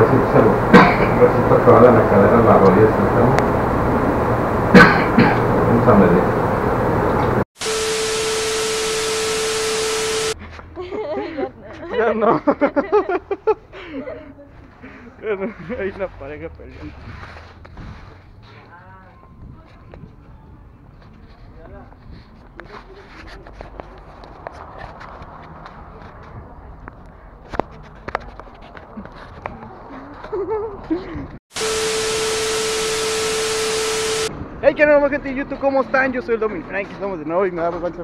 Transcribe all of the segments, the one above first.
huesitos, el huesito que va de la cadera a la rodilla central. Vamos a medir. Ya no. Ya no. Hay una pareja peleando. Hey, ¿qué onda, gente de YouTube? ¿Cómo están? Yo soy el Domi Frank, estamos de nuevo y me da vergüenza.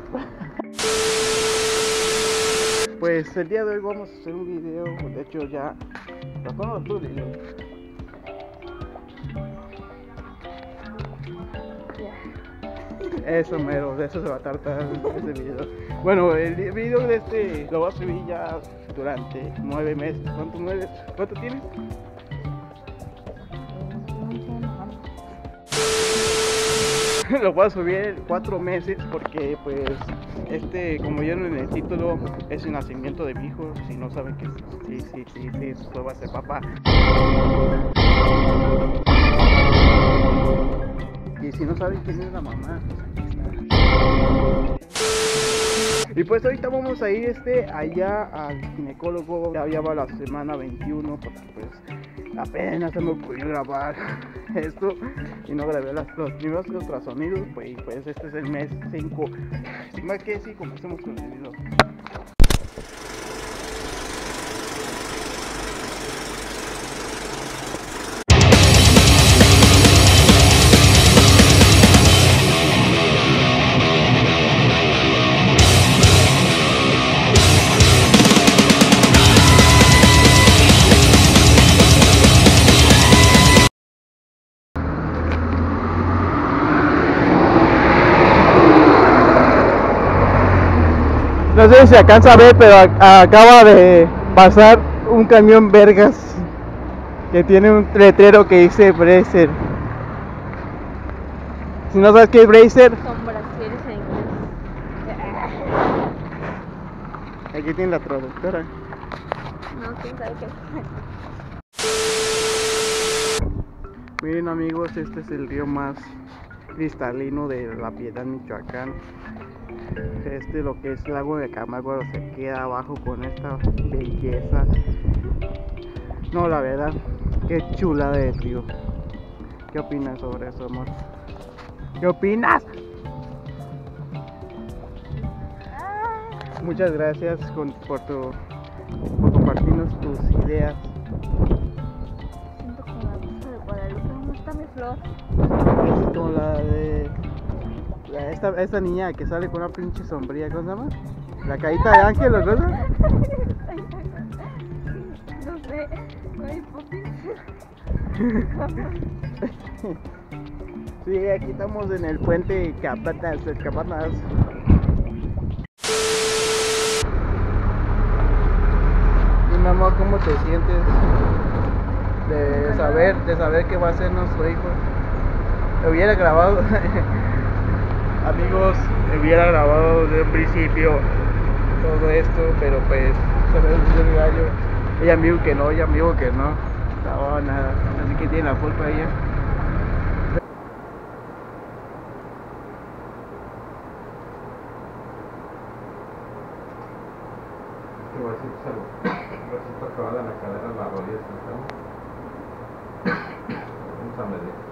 Pues el día de hoy vamos a hacer un video, de hecho ya lo conozco, eso mero, de eso se va a tratar este video. Bueno, el video de este lo voy a subir ya durante 9 meses. ¿Cuánto tienes? Lo voy a subir 4 meses porque pues como vieron en el título, es el nacimiento de mi hijo. Si no saben que sí, eso va a ser papá. Y si no saben quién es la mamá, pues aquí está. Y pues ahorita vamos a ir allá al ginecólogo. Ya va la semana 21 porque pues apenas se me ocurrió grabar esto y no grabé los primeros ultrasonidos, pues este es el mes 5. Sin más que decir, comencemos con el video. No sé si se alcanza a ver, pero acaba de pasar un camión vergas que tiene un letrero que dice Bracer. Si no sabes qué es Bracer, son brasieres en inglés. aquí tiene la traductora. No, quién sabe qué es. Miren amigos, este es el río más cristalino de La Piedad, Michoacán. Lo que es el lago de Camargo se queda abajo con esta belleza. No, la verdad, qué chula de río. ¿Qué opinas sobre eso, amor? ¿Qué opinas? Muchas gracias por compartirnos tus ideas. Siento como la rosa de Guadalupe. ¿Dónde está mi flor? Es como la de esta niña que sale con una pinche sombría, ¿cómo se llama? La carita de ángel, ¿o cosa? No sé, Mary Poppins. Sí, aquí estamos en el puente Capanas. Y mi amor, ¿cómo te sientes de saber que va a ser nuestro hijo? Lo hubiera grabado. Amigos, hubiera grabado desde un principio todo esto, pero pues se me olvidó el gallo. Ella me dijo que no, no, nada, así que tiene la culpa ella. El huesito que va de la cadera a la rodilla central. Vamos a medir.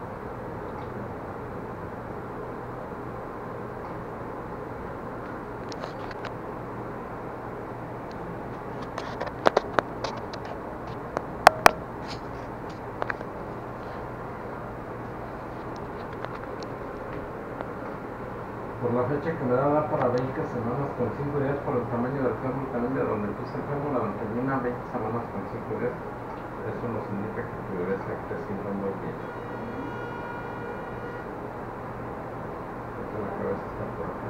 Por la fecha que me da para 20 semanas con 5 días por el tamaño del fémur, también de donde puse el fémur, la termina 20 semanas con 5 días. Eso nos indica que tu bebé está creciendo muy bien. La cabeza está por acá.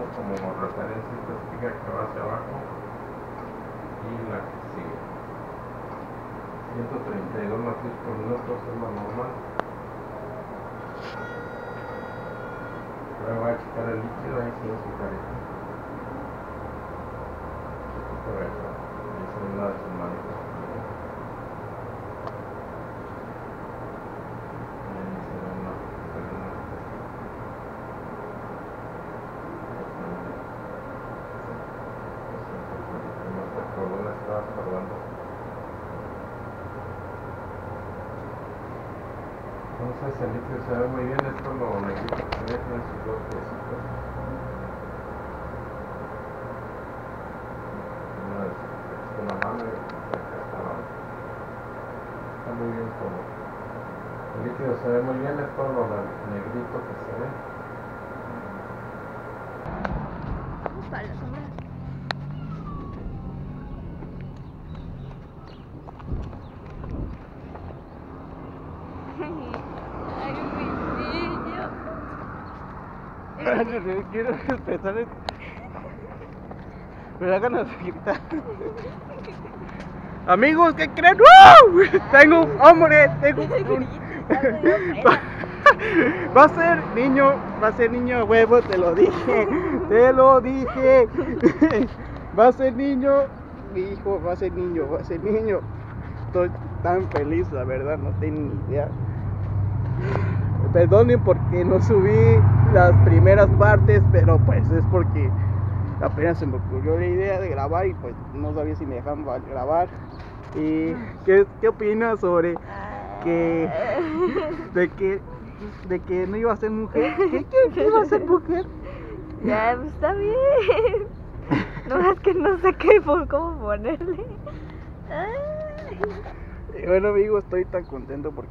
como referencia específica que va hacia abajo y la que sigue. 132 latidos por minuto es lo normal. Ahora voy a checar el líquido ahí sin su carita. Correcto. Ahí se ve la de sus manitas. Entonces el líquido se ve muy bien, esto lo negrito que se ve, tiene sus dos piecitos. Una es una mano y otra esta mano. Está muy bien todo. El líquido se ve muy bien, esto lo negrito que se ve. Para la sombra. Ay, mi niño. Quiero empezar. Me da ganas de gritar. Amigos, ¿qué creen? ¡Wow! Tengo un hombre, tengo un... Va a ser niño huevo, te lo dije. Va a ser niño, mi hijo, va a ser niño. Estoy tan feliz, la verdad, no tengo ni idea. Perdonen porque no subí las primeras partes, pero pues es porque apenas se me ocurrió la idea de grabar y pues no sabía si me dejaban grabar. ¿Y qué opinas sobre de que no iba a ser mujer? ¿Qué iba a ser mujer? Ya, pues está bien. No es que no sé cómo ponerle. Ay. Bueno, amigo, estoy tan contento porque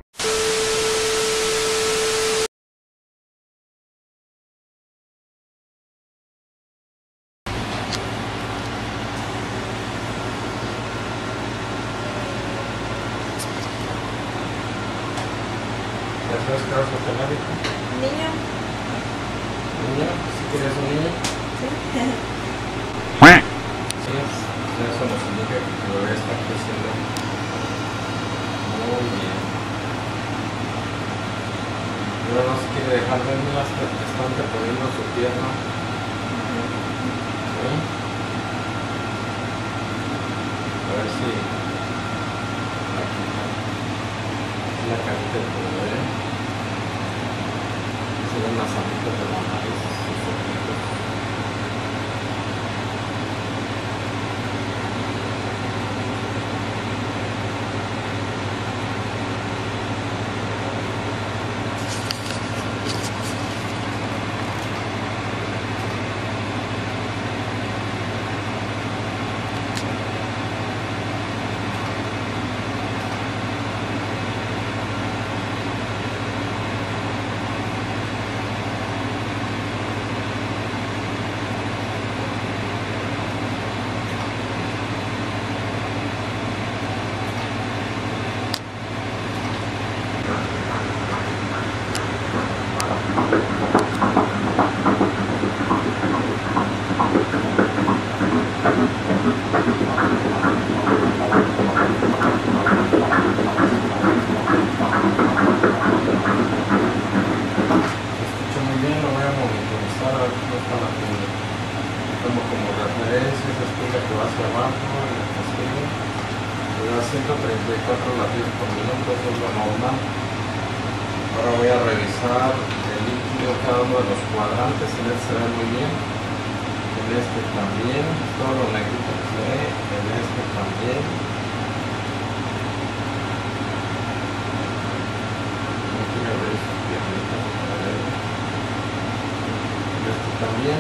¿Ya sabes qué vas a tener, hijo? Niño. ¿Niño? ¿Si quieres un niño? Sí. Sí, eso nos indica que tu bebé está creciendo muy bien. Pero no se quiere dejar de mí hasta que están reponiendo su pierna. ¿Sí? A ver si la carita de tu bebé. Se ven las amitas de la nariz, sus ojitos. Como referencia, se explica que va hacia abajo, en el castillo, le da 134 latidos por minuto, eso es lo normal. Ahora voy a revisar el líquido, cada uno de los cuadrantes, en este se ve muy bien, en este también, todo lo negrito que se ve, en este también. No quiero ver sus piernitas, para ver. En este también.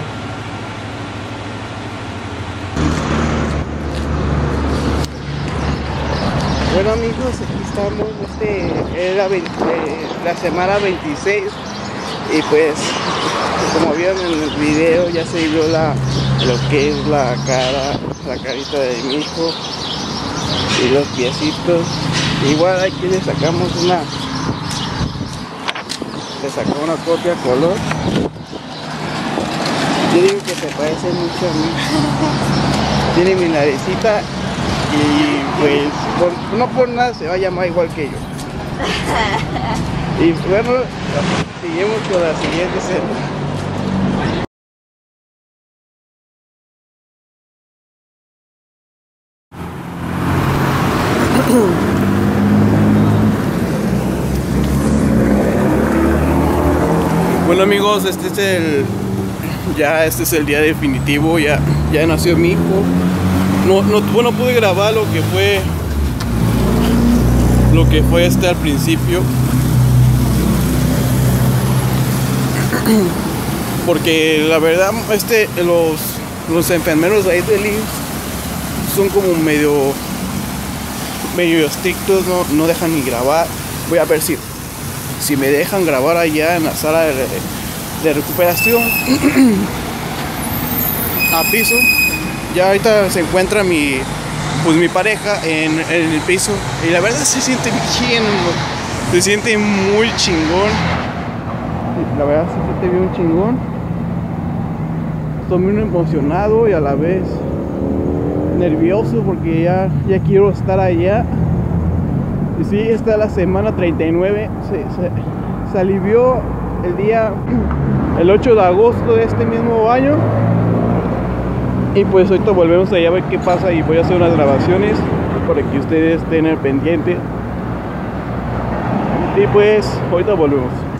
bueno, amigos, aquí estamos, era la semana 26 y pues como vieron en el video ya se vio lo que es la carita de mi hijo y los piecitos. Igual aquí le sacamos una copia color Yo digo que se parece mucho a mí. Tiene mi naricita y pues no por nada se va a llamar igual que yo. Y bueno, seguimos con la siguiente escena. Bueno amigos, este es el día definitivo, ya nació mi hijo. No pude grabar lo que fue al principio, porque la verdad los enfermeros ahí del IMSS son como medio estrictos, no dejan ni grabar. Voy a ver si me dejan grabar allá en la sala de recuperación a piso. Ya ahorita se encuentra mi pareja en el piso y la verdad se siente bien, se siente muy chingón. La verdad se siente bien chingón. Estoy muy emocionado y a la vez nervioso porque ya quiero estar allá. Y sí, esta es la semana 39. Se alivió el 8 de agosto de este mismo año. Y pues ahorita volvemos allá a ver qué pasa y voy a hacer unas grabaciones para que ustedes estén al pendiente. Y pues ahorita volvemos.